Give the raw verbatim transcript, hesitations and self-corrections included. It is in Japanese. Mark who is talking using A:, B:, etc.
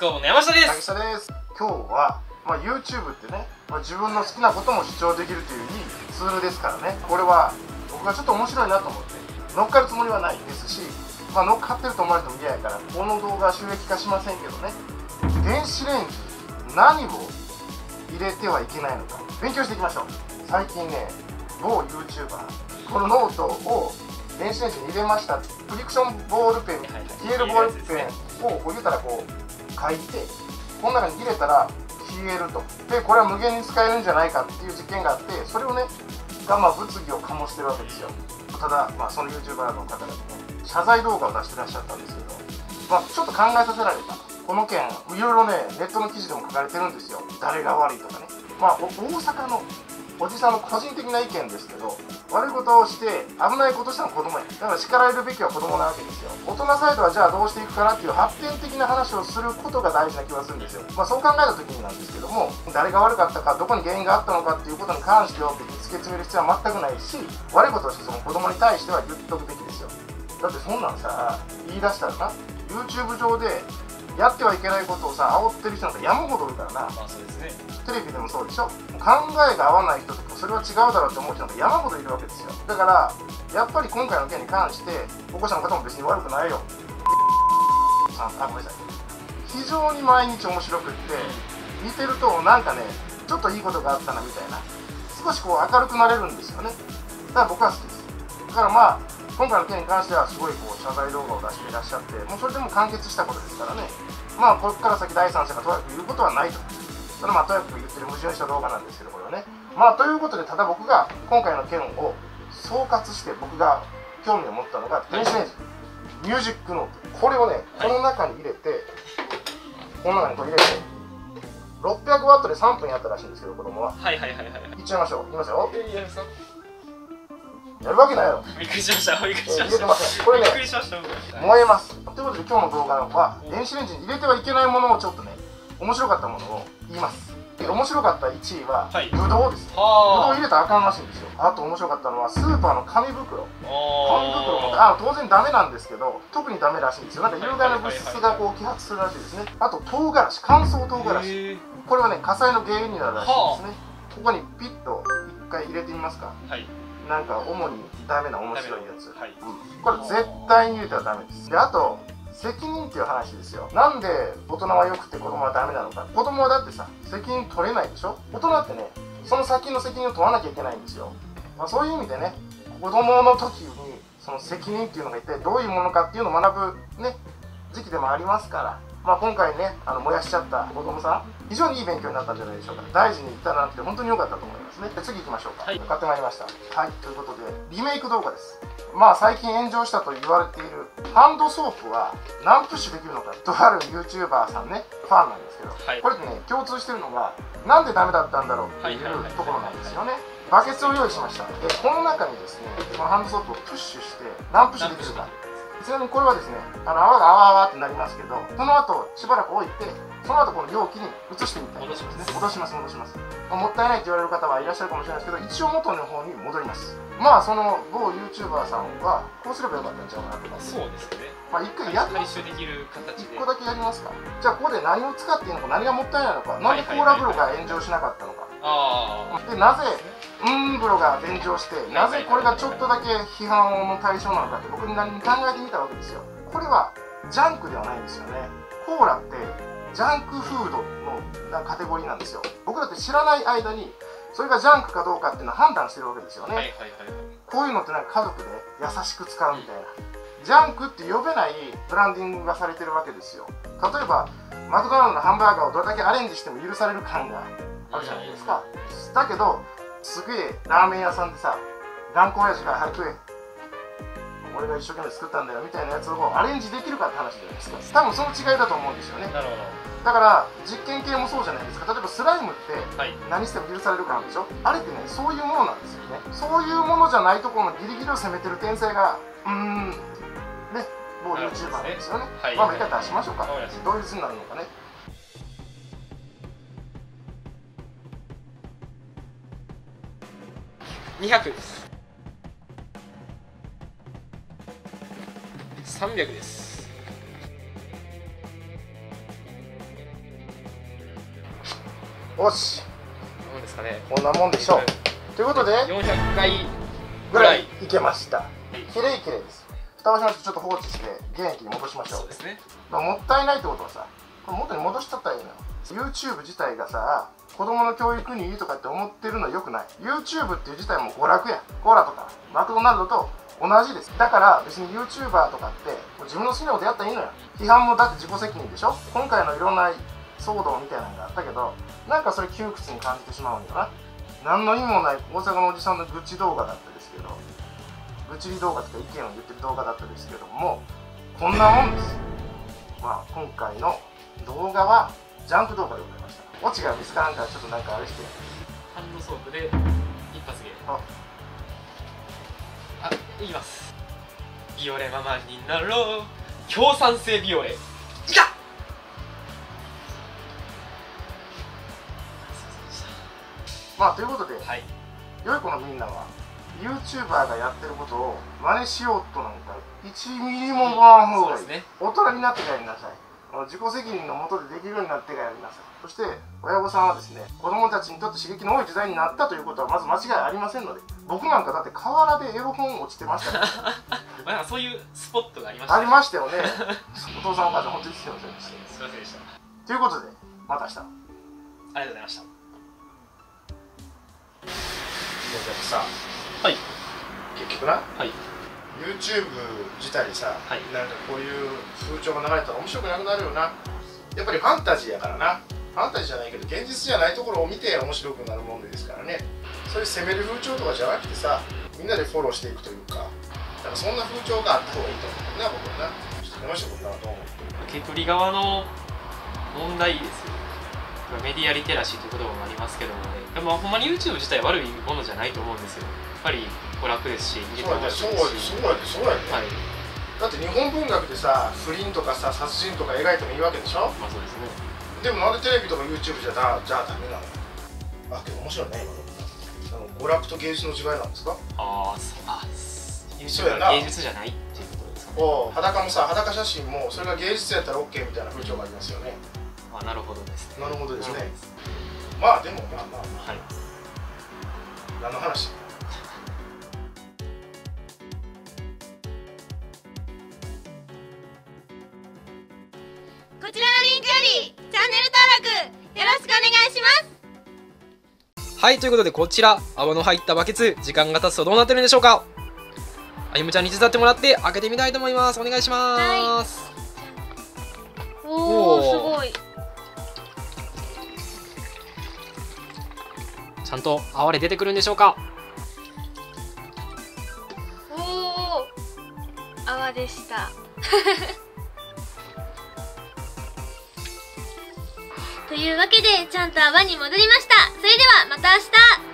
A: 工房の山下です。
B: 渚です。今日は、まあ、YouTube ってね、まあ、自分の好きなことも主張できるといういいツールですからね。これは僕がちょっと面白いなと思って乗っかるつもりはないですし、まあ、乗っかってると思われても嫌やからこの動画は収益化しませんけどね。電子レンジ何を入れてはいけないのか勉強していきましょう。最近ね、某 YouTuber このノートを電子レンジに入れました。フリクションボールペン、消えるボールペンをこう言うたらこう書いてこの中に入れたら消えると。でこれは無限に使えるんじゃないかっていう実験があって、それをねがまあ物議を醸してるわけですよ。ただ、まあ、その YouTuber の方がね謝罪動画を出してらっしゃったんですけど、まあ、ちょっと考えさせられた。この件いろいろねネットの記事でも書かれてるんですよ。誰が悪いとかね。まあ大阪のおじさんの個人的な意見ですけど、悪いことをして危ないことしたのは子供や。だから叱られるべきは子供なわけですよ。大人サイドはじゃあどうしていくかなっていう発展的な話をすることが大事な気がするんですよ。まあそう考えた時になんですけども、誰が悪かったか、どこに原因があったのかっていうことに関しては突き詰める必要は全くないし、悪いことをしてその子供に対しては言っとくべきですよ。だってそんなんさ言い出したらな YouTube 上でやってはいけないことをさ煽ってる人なんか山ほどいるからな。
A: まあそうですね。
B: テレビでもそうでしょ。考えが合わない人とかそれは違うだろうって思う人なんか山ほどいるわけですよ。だからやっぱり今回の件に関して保護者の方も別に悪くないよ。あごめんなさい。非常に毎日面白くって見てるとなんかねちょっといいことがあったなみたいな、少しこう明るくなれるんですよね。だから僕は好きです。だからまあ今回の件に関してはすごいこう謝罪動画を出していらっしゃって、もうそれでも完結したことですからね。まあこれから先第三者がとやかく言うことはないと。それはまあとやかく言ってる矛盾した動画なんですけど、これはね。まあということで、ただ僕が今回の件を総括して僕が興味を持ったのが電子レンジ、ミュージックノート。これをね、この中に入れて、この中にこう入れてろっぴゃくワットでさんぷんやったらしいんですけど、子供は。
A: はいはいはいはい。
B: いっちゃいましょう。いきますよ。
A: えいやさ
B: やるわけないよ。
A: びっくりしました。びっくりしました。
B: 入れてません。これね
A: びっくりしました。
B: 燃えます。ということで今日の動画は電子レンジに入れてはいけないものをちょっとね面白かったものを言います。で面白かったいちいは、はい、ぶどうです。ぶどう入れたらあかんらしいんですよ。あと面白かったのはスーパーの紙袋。紙袋もあ当然ダメなんですけど、特にダメらしいんですよ。なんか有害な物質がこう揮発するらしいですね。あと唐辛子、乾燥唐辛子、これはね火災の原因になるらしいですね。ここにピッといっかい入れてみますか。はい、なんか主にダメな面白いやつ、はい、うん、これ絶対に入れてはダメです。であと責任っていう話ですよ。なんで大人は良くて子供はダメなのか。子供はだってさ責任取れないでしょ。大人ってねその先の責任を問わなきゃいけないんですよ。まあ、そういう意味でね子供の時にその責任っていうのが一体どういうものかっていうのを学ぶね時期でもありますから、まあ、今回ねあの燃やしちゃった子供さん非常にいい勉強になったんじゃないでしょうか。大事に言ったなって本当に良かったと思いますね。で次行きましょうか。はい、買ってまいりました。はい、ということでリメイク動画です。まあ最近炎上したと言われているハンドソープは何プッシュできるのかとある YouTuber さんねファンなんですけど、はい、これってね共通してるのがなんでダメだったんだろうっていうところなんですよね。バケツを用意しました。でこの中にですねこのハンドソープをプッシュして何プッシュできるか。ちなみにこれはですねあの泡が泡泡ってなりますけど、その後しばらく置いてその後この容器に移してみたいですね。戻します戻します。もったいないと言われる方はいらっしゃるかもしれないですけど、一応元の方に戻ります。まあその某 YouTuber さんはこうすればよかったんちゃうかなと思います。そうですね。まあ一回やって回収できる形でいっこだけやりますか。じゃあここで何を使っていいのか、何がもったいないのか、なんでコーラ風呂が炎上しなかったのか、でなぜうん風呂が炎上してなぜこれがちょっとだけ批判の対象なのかって僕に何に考えてみたわけですよ。これはジャンクではないんですよね。コーラってジャンクフードのカテゴリーなんですよ。僕だって知らない間にそれがジャンクかどうかっていうのを判断してるわけですよね。こういうのってなんか家族で優しく使うみたいな、ジャンクって呼べないブランディングがされてるわけですよ。例えばマクドナルドのハンバーガーをどれだけアレンジしても許される感があるじゃないですか。だけどすげえラーメン屋さんでさ頑固親父が「早く食え俺が一生懸命作ったんだよ」みたいなやつをアレンジできるかって話じゃないですか。多分その違いだと思うんですよね。なるほど。だから実験系もそうじゃないですか。例えばスライムって何しても許されるかなんでしょ、はい、あれってねそういうものなんですよね。そういうものじゃないところのギリギリを攻めてる天才がうーんね某 YouTuber なんですよね。まあ一回出しましょうか。どういう図になるのかね。
A: にひゃくです。さんびゃくです。
B: よし、
A: どうですかね。
B: こんなもんでしょう。ということで
A: よんひゃっかい
B: ぐらいいけました。きれいきれいです。蓋をしましてちょっと放置して元気に戻しましょう。
A: そうですね。
B: まあ、もったいないってことはさ、これ元に戻しちゃったらいいのよ。 YouTube 自体がさ、子供の教育にいいとかって思ってるのよくない。 YouTube っていう自体も娯楽やん。コーラとかマクドナルドと同じです。だから別に YouTuber とかって自分の好きなことやったらいいのよ。批判もだって自己責任でしょ。今回のいろんな騒動みたいなのがあったけど、なんかそれ窮屈に感じてしまうんだな。何の意味もない大阪のおじさんの愚痴動画だったですけど、愚痴り動画とか意見を言ってる動画だったですけども、こんなもんです。まあ今回の動画はジャンク動画でございました。オチが見つからんからちょっとなんかあれして。
A: ハンドソープで一発芸。
B: あ、
A: あ、いきます。ビオレママになろう。強酸性ビオレ。いた。
B: まあということで、
A: はい、
B: 良い子のみんなは YouTuber がやってることを真似しようとなんかいちミリも思わん方がいい。
A: ね、
B: 大人になってからやりなさい。自己責任のもとでできるようになってからやりなさい。そして親御さんはですね、子供たちにとって刺激の多い時代になったということはまず間違いありませんので、僕なんかだって河原でエロ本落ちてましたから
A: まあそういうスポットがありました、
B: ね、ありましたよね。お父さんお母さん本当にすいませんでした。
A: すいませんでした。
B: ということでまた明日。あ
A: りがとうございました。
B: でもさ、
A: はい、
B: 結局な、
A: はい、
B: YouTube 自体にさ、
A: はい、
B: なんかこういう風潮が流れたら面白くなくなるよな。やっぱりファンタジーやからな。ファンタジーじゃないけど現実じゃないところを見て面白くなるものですからね。そういう攻める風潮とかじゃなくてさ、みんなでフォローしていくというか、なんかそんな風潮があった方がいいと思うな、僕はな。ちょっと面白くなると思う。
A: 受け取り側の問題ですよ。メディアリテラシーという言葉もありますけどもね、まあ、ほんまに YouTube 自体悪いものじゃないと思うんですよ。やっぱり娯楽ですし、
B: そうやで、そうやで、そうやで、そうやで、はい、だって日本文学でさ、不倫とかさ、殺人とか描いてもいいわけでしょ。
A: まあそうですね。で
B: もなんでテレビとか YouTube じゃだじゃあダメなの。あ、けど面白いね、今の。娯楽と芸術の違いなんですか。ああ、そう、あ、
A: そうやな。芸術じゃないっていうところですかね。
B: おう、裸もさ、裸写真もそれが芸術やったら OK みたいな風潮がありますよね。
A: あ、なるほどですね。
B: なるほどですね。まあでもまあまあ、
A: はい、
B: 何の話。
C: こちらのリンクよりチャンネル登録よろしくお願いします。
A: はい、ということでこちら泡の入ったバケツ、時間が経つとどうなってるんでしょうか。あゆむちゃんに手伝ってもらって開けてみたいと思います。お願いします。
C: はい、おお、すごい。
A: ちゃんと泡で出てくるんでしょうか。
C: おお、泡でしたというわけでちゃんと泡に戻りました。それではまた明日。